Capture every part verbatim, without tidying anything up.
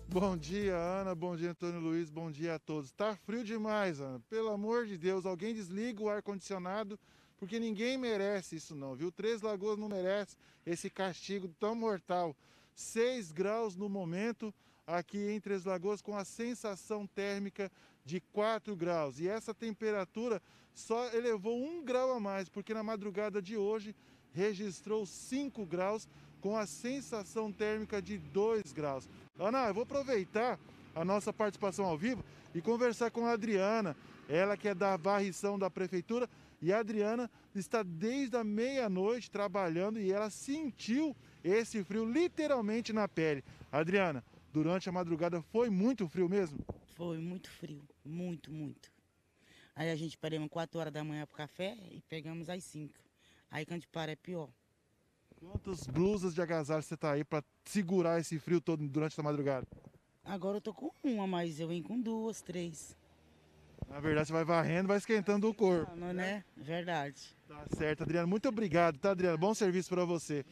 Bom dia, Ana. Bom dia, Antônio Luiz. Bom dia a todos. Tá frio demais, Ana. Pelo amor de Deus, alguém desliga o ar-condicionado, porque ninguém merece isso não, viu? Três Lagoas não merece esse castigo tão mortal. Seis graus no momento aqui em Três Lagoas, com a sensação térmica de quatro graus. E essa temperatura só elevou um grau a mais, porque na madrugada de hoje registrou cinco graus, com a sensação térmica de dois graus. Ana, eu vou aproveitar a nossa participação ao vivo e conversar com a Adriana, ela que é da varrição da prefeitura, e a Adriana está desde a meia-noite trabalhando e ela sentiu esse frio literalmente na pele. Adriana, durante a madrugada foi muito frio mesmo? Foi muito frio, muito, muito. Aí a gente paramos quatro horas da manhã pro café e pegamos às cinco. Aí quando a gente para é pior. Quantas blusas de agasalho você tá aí para segurar esse frio todo durante a madrugada? Agora eu tô com uma, mas eu venho com duas, três. Na verdade, você vai varrendo, vai esquentando o corpo. Não, né? Verdade. Tá certo, Adriana. Muito obrigado, tá, Adriana? Bom serviço para você.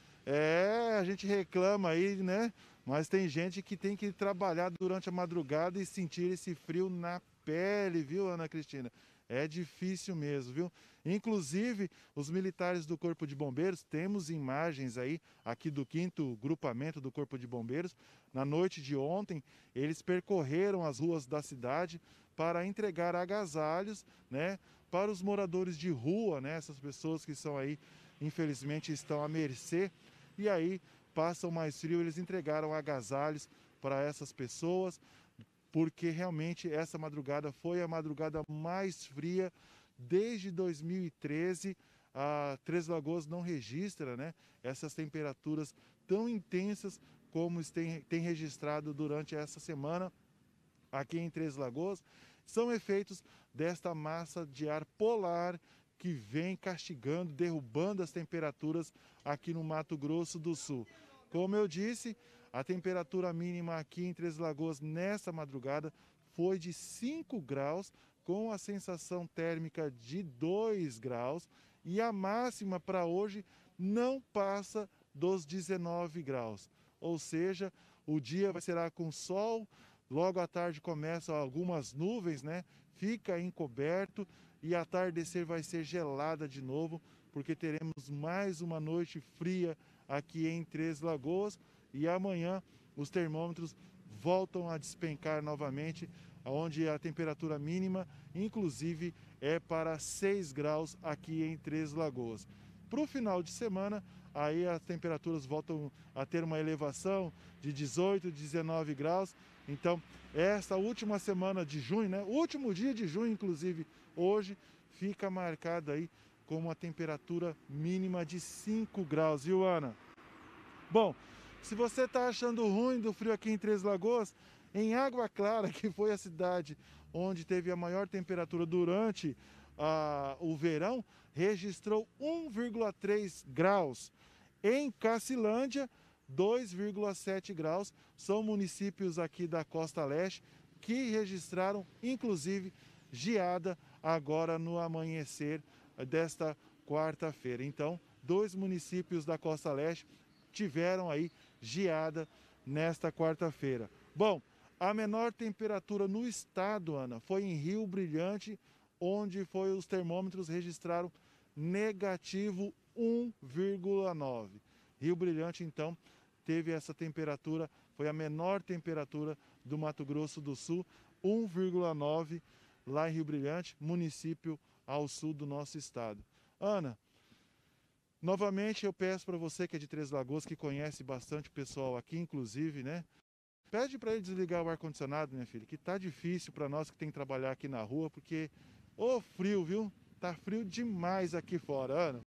É, a gente reclama aí, né? Mas tem gente que tem que trabalhar durante a madrugada e sentir esse frio na pele, viu, Ana Cristina? É difícil mesmo, viu? Inclusive, os militares do Corpo de Bombeiros, temos imagens aí, aqui do quinto grupamento do Corpo de Bombeiros. Na noite de ontem, eles percorreram as ruas da cidade para entregar agasalhos, né? Para os moradores de rua, né? Essas pessoas que são aí, infelizmente, estão à mercê. E aí, passam mais frio, eles entregaram agasalhos para essas pessoas, porque realmente essa madrugada foi a madrugada mais fria desde dois mil e treze. A Três Lagoas não registra, né, essas temperaturas tão intensas como tem, tem registrado durante essa semana aqui em Três Lagoas. São efeitos desta massa de ar polar que vem castigando, derrubando as temperaturas aqui no Mato Grosso do Sul. Como eu disse, a temperatura mínima aqui em Três Lagoas nessa madrugada foi de cinco graus, com a sensação térmica de dois graus, e a máxima para hoje não passa dos dezenove graus. Ou seja, o dia será com sol, logo à tarde começam algumas nuvens, né? Fica encoberto e a tardecer vai ser gelada de novo, porque teremos mais uma noite fria aqui em Três Lagoas, e amanhã os termômetros voltam a despencar novamente, onde a temperatura mínima, inclusive, é para seis graus aqui em Três Lagoas. Para o final de semana, aí as temperaturas voltam a ter uma elevação de dezoito, dezenove graus. Então, esta última semana de junho, né, o último dia de junho, inclusive, hoje, fica marcado aí com uma temperatura mínima de cinco graus, viu, Ana? Bom, se você está achando ruim do frio aqui em Três Lagoas, em Água Clara, que foi a cidade onde teve a maior temperatura durante ah, o verão, registrou um vírgula três graus. Em Cacilândia, dois vírgula sete graus. São municípios aqui da Costa Leste que registraram, inclusive, geada agora no amanhecer desta quarta-feira. Então, dois municípios da Costa Leste tiveram aí geada nesta quarta-feira. Bom, a menor temperatura no estado, Ana, foi em Rio Brilhante, onde foi os termômetros registraram negativo um vírgula nove. Rio Brilhante, então, teve essa temperatura, foi a menor temperatura do Mato Grosso do Sul, um vírgula nove lá em Rio Brilhante, município ao sul do nosso estado. Ana, novamente eu peço para você que é de Três Lagoas, que conhece bastante o pessoal aqui, inclusive, né? Pede para ele desligar o ar-condicionado, minha filha, que tá difícil para nós que tem que trabalhar aqui na rua, porque ô frio, viu? Tá frio demais aqui fora, Ana.